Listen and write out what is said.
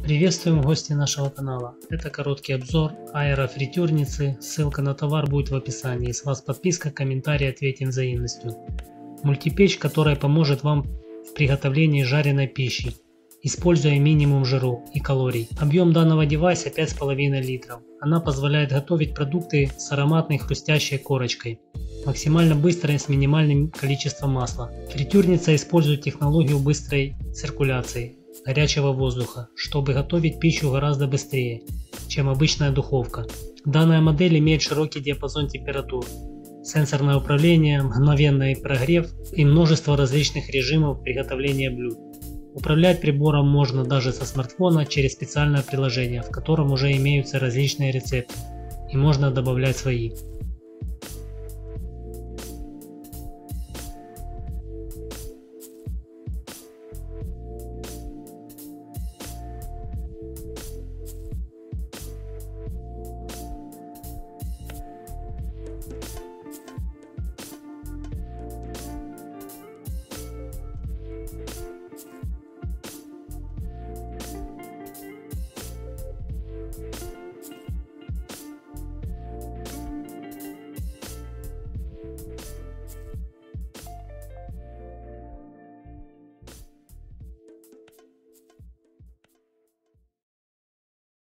Приветствуем гости нашего канала. Это короткий обзор аэрофритюрницы. Ссылка на товар будет в описании. С вас подписка, комментарий, ответим взаимностью. Мультипечь, которая поможет вам в приготовлении жареной пищи, используя минимум жиру и калорий. Объем данного девайса 5,5 литров. Она позволяет готовить продукты с ароматной хрустящей корочкой, максимально быстро и с минимальным количеством масла. Фритюрница использует технологию быстрой циркуляции горячего воздуха, чтобы готовить пищу гораздо быстрее, чем обычная духовка. Данная модель имеет широкий диапазон температур, сенсорное управление, мгновенный прогрев и множество различных режимов приготовления блюд. Управлять прибором можно даже со смартфона через специальное приложение, в котором уже имеются различные рецепты, и можно добавлять свои.